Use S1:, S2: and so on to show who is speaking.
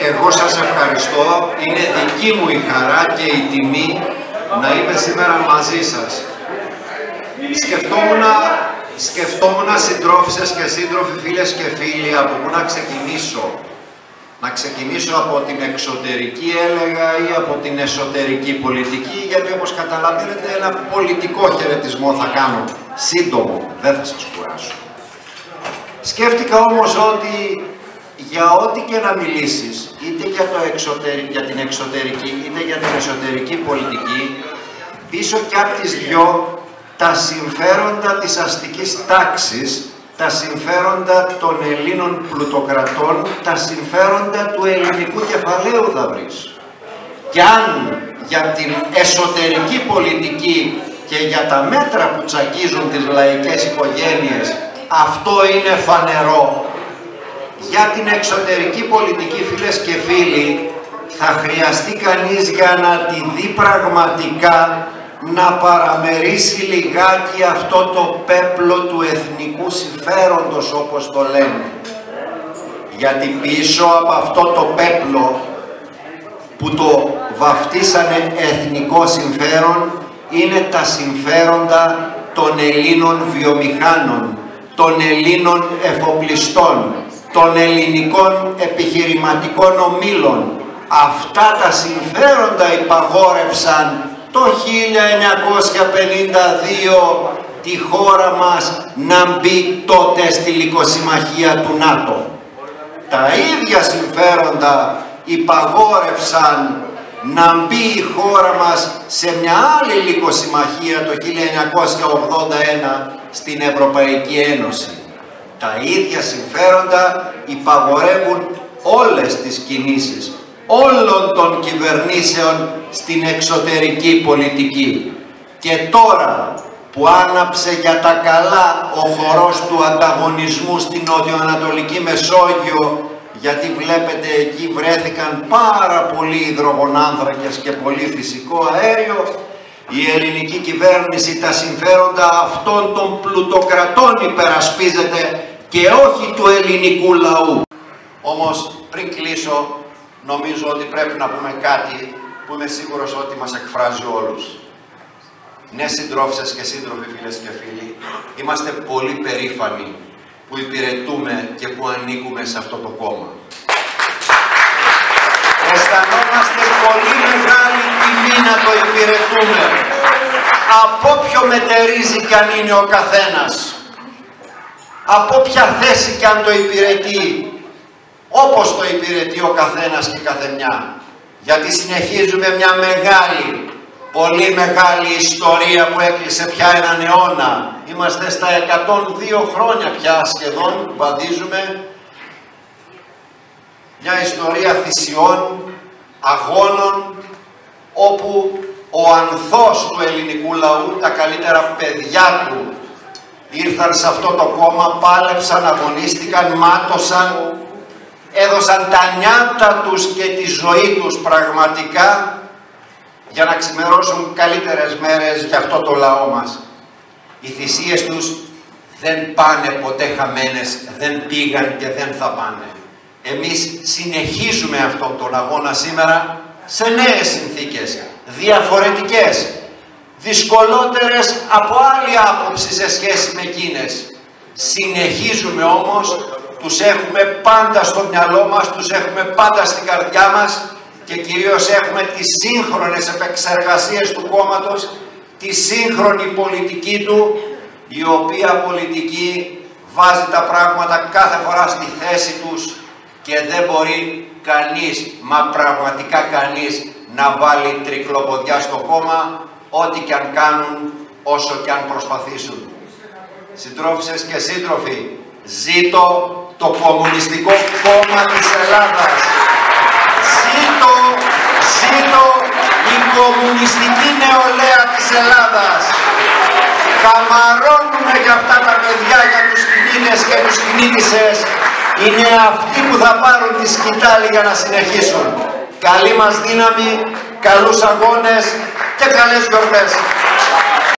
S1: Εγώ σας ευχαριστώ. Είναι δική μου η χαρά και η τιμή να είμαι σήμερα μαζί σας. Σκεφτόμουν συντρόφισσες και σύντροφοι, φίλες και φίλοι, από πού να ξεκινήσω. Να ξεκινήσω από την εξωτερική, έλεγα, ή από την εσωτερική πολιτική, γιατί όπως καταλαβαίνετε ένα πολιτικό χαιρετισμό θα κάνω. Σύντομο, δεν θα σας κουράσω. Σκέφτηκα όμως ότι για ό,τι και να μιλήσεις, είτε για την εξωτερική είτε για την εσωτερική πολιτική, πίσω κι απ' τις δυο τα συμφέροντα της αστικής τάξης, τα συμφέροντα των Ελλήνων πλουτοκρατών, τα συμφέροντα του ελληνικού κεφαλαίου θα βρεις. Κι αν για την εσωτερική πολιτική και για τα μέτρα που τσακίζουν τις λαϊκές οικογένειες αυτό είναι φανερό, για την εξωτερική πολιτική, φίλες και φίλοι, θα χρειαστεί κανείς για να τη δει πραγματικά να παραμερίσει λιγάκι αυτό το πέπλο του εθνικού συμφέροντος, όπως το λένε. Γιατί πίσω από αυτό το πέπλο που το βαφτίσανε εθνικό συμφέρον είναι τα συμφέροντα των Ελλήνων βιομηχάνων, των Ελλήνων εφοπλιστών, των ελληνικών επιχειρηματικών ομίλων. Αυτά τα συμφέροντα υπαγόρευσαν το 1952 τη χώρα μας να μπει τότε στη λυκοσυμμαχία του ΝΑΤΟ. Τα ίδια συμφέροντα υπαγόρευσαν να μπει η χώρα μας σε μια άλλη λυκοσυμμαχία το 1981 στην Ευρωπαϊκή Ένωση. Τα ίδια συμφέροντα υπαγορεύουν όλες τις κινήσεις όλων των κυβερνήσεων στην εξωτερική πολιτική. Και τώρα που άναψε για τα καλά ο χορός του ανταγωνισμού στην νοτιοανατολική Μεσόγειο, γιατί βλέπετε εκεί βρέθηκαν πάρα πολλοί υδρογονάνθρακες και πολύ φυσικό αέριο, η ελληνική κυβέρνηση τα συμφέροντα αυτών των πλουτοκρατών υπερασπίζεται και όχι του ελληνικού λαού. Όμως πριν κλείσω, νομίζω ότι πρέπει να πούμε κάτι που είμαι σίγουρος ότι μας εκφράζει όλους. Ναι, συντρόφισσες και σύντροφοι, φίλες και φίλοι, είμαστε πολύ περήφανοι που υπηρετούμε και που ανήκουμε σε αυτό το κόμμα. Αισθανόμαστε πολύ μεγάλη τιμή να το υπηρετούμε, από όποιο μετερίζει κι αν είναι ο καθένας, από όποια θέση κι αν το υπηρετεί, όπως το υπηρετεί ο καθένας και καθεμιά. Γιατί συνεχίζουμε μια μεγάλη, πολύ μεγάλη ιστορία που έκλεισε πια έναν αιώνα. Είμαστε στα 102 χρόνια πια σχεδόν, βαδίζουμε. Μια ιστορία θυσιών, αγώνων, όπου ο ανθός του ελληνικού λαού, τα καλύτερα παιδιά του, ήρθαν σε αυτό το κόμμα, πάλεψαν, αγωνίστηκαν, μάτωσαν, έδωσαν τα νιάτα τους και τη ζωή τους πραγματικά για να ξημερώσουν καλύτερες μέρες για αυτό το λαό μας. Οι θυσίες τους δεν πάνε ποτέ χαμένες, δεν πήγαν και δεν θα πάνε. Εμείς συνεχίζουμε αυτόν τον αγώνα σήμερα σε νέες συνθήκες, διαφορετικές, δυσκολότερες από άλλη άποψη σε σχέση με εκείνες. Συνεχίζουμε όμως, τους έχουμε πάντα στο μυαλό μας, τους έχουμε πάντα στην καρδιά μας και κυρίως έχουμε τις σύγχρονες επεξεργασίες του κόμματος, τη σύγχρονη πολιτική του, η οποία πολιτική βάζει τα πράγματα κάθε φορά στη θέση τους και δεν μπορεί κανείς, μα πραγματικά κανείς, να βάλει τρικλοποδιά στο κόμμα, ό,τι και αν κάνουν, όσο και αν προσπαθήσουν. Συντρόφισσες και σύντροφοι, ζήτω το Κομμουνιστικό Κόμμα της Ελλάδας. Ζήτω η κομμουνιστική νεολαία της Ελλάδας. Καμαρώνουμε για αυτά τα παιδιά, για τους κνήτες και τους κνήτισσες. Είναι αυτοί που θα πάρουν τη σκητάλη για να συνεχίσουν. Καλή μας δύναμη, καλούς αγώνες και καλές γιορτές.